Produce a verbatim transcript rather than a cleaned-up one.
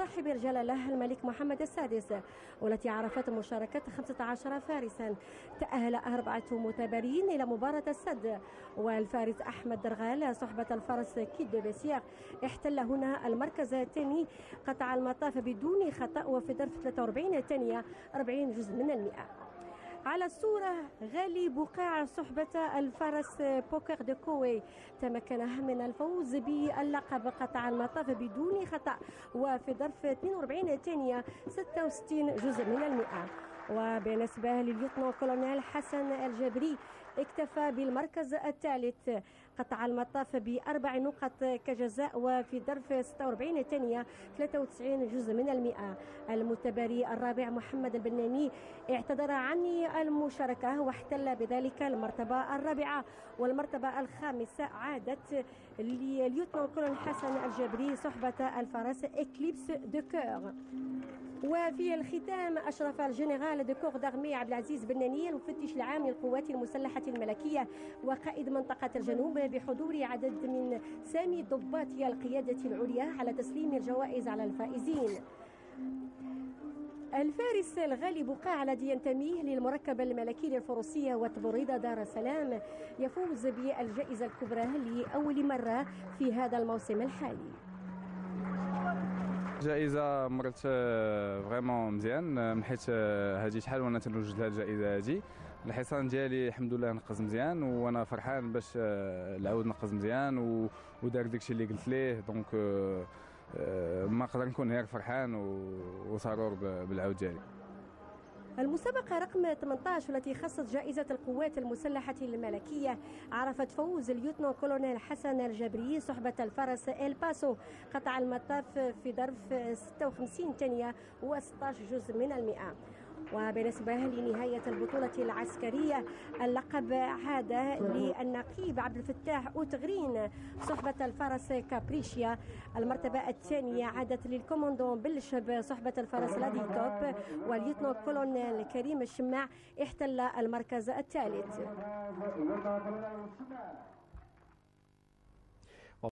صاحب الجلالة الملك محمد السادس، والتي عرفت مشاركة خمسة عشر فارسا. تأهل أربعة متبارين إلى مباراة السد، والفارس أحمد درغال صحبة الفرس كيد دو بيسير احتل هنا المركز الثاني قطع المطاف بدون خطأ، وفي ظرف ثلاثة وأربعين ثانية أربعين جزء من المئة. على الصورة غالي بقاع صحبة الفرس بوكر دو كوي تمكن من الفوز باللقب قطع المطاف بدون خطأ، وفي ظرف اثنين وأربعين ثانية ستة وستين جزء من المئة. وبالنسبة لليوتنو كولونيل حسن الجبري اكتفى بالمركز الثالث قطع المطاف بأربع نقط كجزاء، وفي ظرف ستة وأربعين ثانية ثلاثة وتسعين جزء من المئة. المتباري الرابع محمد البناني اعتذر عن المشاركة واحتل بذلك المرتبة الرابعة، والمرتبة الخامسة عادت لليوتنو كولونيل حسن الجبري صحبة الفرس إكليبس دو كور. وفي الختام أشرف الجنرال دو كور دارمي عبد العزيز بناني المفتش العام للقوات المسلحة الملكية وقائد منطقة الجنوب بحضور عدد من سامي ضباط القيادة العليا على تسليم الجوائز على الفائزين. الفارس الغالي بقاع الذي ينتمي للمركب الملكي للفروسية وتبريد دار السلام يفوز بالجائزة الكبرى لأول مرة في هذا الموسم الحالي. جائزة مرت فريمون مزيان، من حيث هذه شحال وانا تنوجد لهذه الجائزة هذه. الحصان ديالي الحمد لله نقز مزيان، وانا فرحان باش العود نقز مزيان ودار داكشي اللي قلت ليه، دونك ما نقدر نكون غير فرحان وسرور بالعود ديالي. المسابقة رقم ثمانية عشر والتي خصت جائزة القوات المسلحة الملكية عرفت فوز اليوتنو كولونيل حسن الجبري صحبة الفرس إل باسو قطع المطاف في ظرف ستة وخمسين ثانية وستة عشر جزء من المئة. وبالنسبة لنهاية البطولة العسكرية اللقب عاد للنقيب عبد الفتاح أوتغرين صحبة الفرس كابريشيا. المرتبة الثانية عادت للكوموندون بلشب صحبة الفرس لادي توب، واليوتنو كولونيل كريم الشماع احتل المركز الثالث.